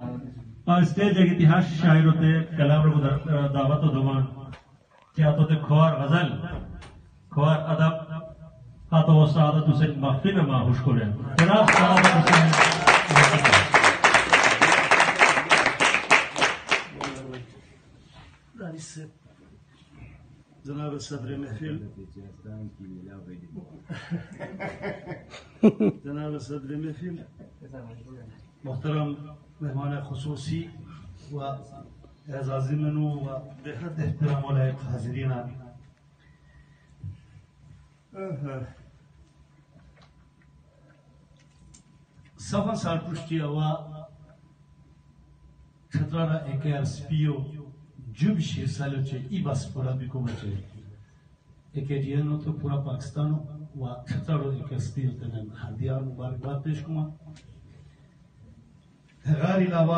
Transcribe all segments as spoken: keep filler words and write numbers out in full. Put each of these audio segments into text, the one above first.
stage एक इतिहास शायर होते कलाम रो दावत दमान क्या तो ते खोर गजल खोर अदब का तो सादत हुसैन महफिल में माहुश करे जनाब सादत हुसैन जनाब सदर महफिल जनाब सदर महफिल मोहतरम मेहमान खुसूसी व एजाज़िमनु व बेहद एहतराम लायक हाज़रीन सफा साल पुष्टि हुआ छत्रारा एक एसपीओ जुब शेर सालों चे इबास पूरा बिको बचे एक एडियनो तो पूरा पाकिस्तान व छत्रारो एक एसपीओ तने हादिया मुबारकबाद पेश कुमा غار علاوه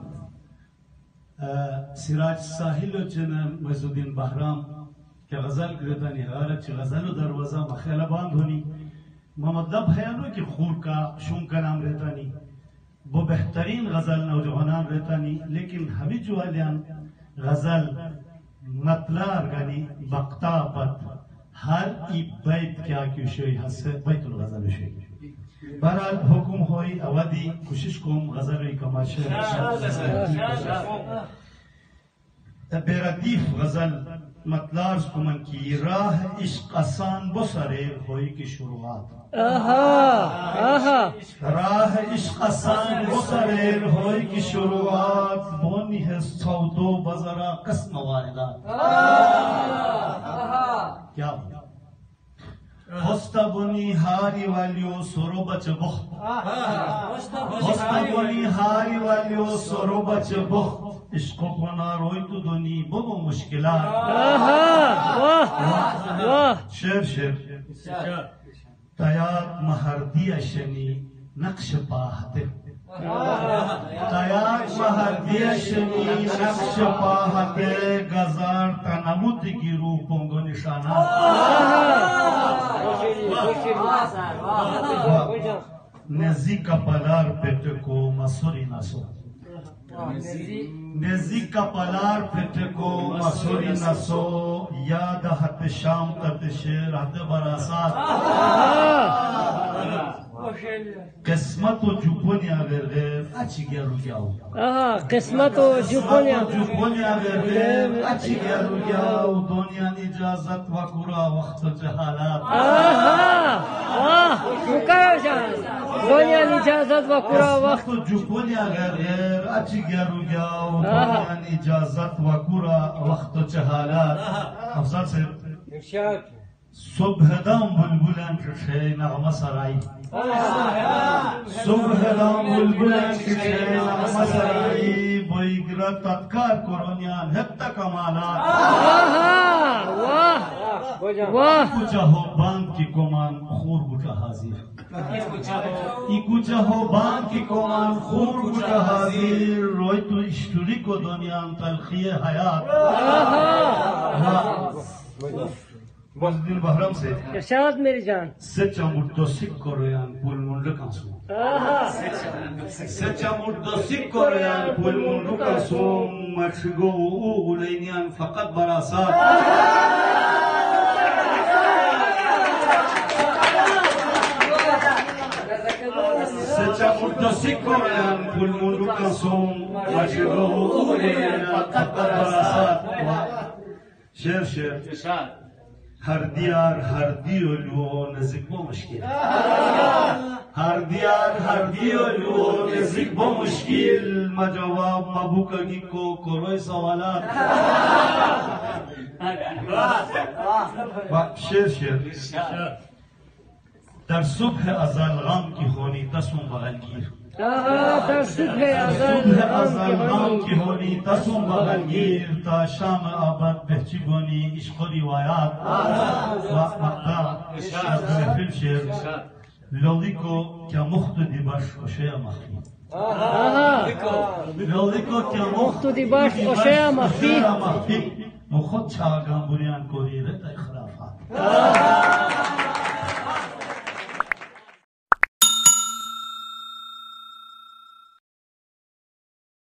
سراج साहिल चना मजुद्दीन बहराम के गजल गिरदानी हारत च गजल दरवाजा मखला बांध होनी मतलब है ना कि खूर का शुम का नाम रहता नहीं वो बेहतरीन गजल नौजवान रहता नहीं लेकिन हमी जो अलियान गजल मतला गानी बक्ता पत हर ई बैत क्या क्यों शोई हसे बैतुल गजल शोई बहरहाल हुकुम होई अवधि कोशिश कोम गजल कमाशे बेरदीफ गजल मतलार्ज कुमन की राह इश्क आसान बसरे होई की शुरुआत राह इश्क आसान बसरे होई की शुरुआत बोनी है सौदो बजरा कसम वायदा क्या होस्ता बुनी हारी वालियो सोरो बच बुख होस्ता बुनी हारी वालियो सोरो बच बुख इसको कोना रोई तो दुनी बबो मुश्किलात शेर शेर तयात महरदी अशनी नक्श पाहते तयात महरदी अशनी नक्श पाहते गजार तनमुत की रूपों को निशाना नजी का पलार पेट को मसूरी नसो नजी का पलार पेट को मसूरी नसो याद हत शाम तत शेर हत बरासात किस्मत जुबोनिया अगर गैर अच्छी गया रुकियाओ किस्मत जुबोनिया जुबोनिया अगर गैर अच्छी गया रुकियाओ दुनिया इजाजत वकुरा वक्त जहालात दुनिया इजाजत वकुरा वक्त जुबोनिया अगर गैर अच्छी गया रुकियाओ दुनिया इजाजत वकुरा वक्त जहालात अफजल से सुबह दम बुलबुलन के नगमा सराई सुबह दम बुलबुलन के नगमा सराई बोईग्रा तत्कार कोरोनियान हत्ता कमालात वाह कुछ हो बांग की कोमान खूर गुटा हाजिर इकुचा हो बांग की कोमान खूर गुटा हाजिर रोई तो इश्तुरी को दुनिया तलखिए हयात मस्जिद बहरम से इरशाद मेरी जान सच्चा मुद्दो सिक कोरियान पुल मुंड कासू सच्चा मुद्दो सिक कोरियान पुल मुंड कासू मशगो उलेनियन फकत बरासात सच्चा मुद्दो सिक कोरियान पुल मुंड कासू मशगो उलेनियन फकत बरासात शेर शेर हर दियार हर दियो लो नज़िक बो मुश्किल हर दियार हर दियो लो नज़िक बो मुश्किल मजवाब मबुकगी को कोई सवालात शेर शेर در صبح ازل غم کی هونی تسم بغلگیر در صبح ازل غم کی هونی تسم بغلگیر تا شام آباد بهچی گونی عشق و روایات و مقطع از محفل شعر لولی کو کیا مخت دیباش خوشه مخفی لولی کو کیا مخت دیباش خوشه مخفی مخت چاگم بریان کوری رتا اخرافات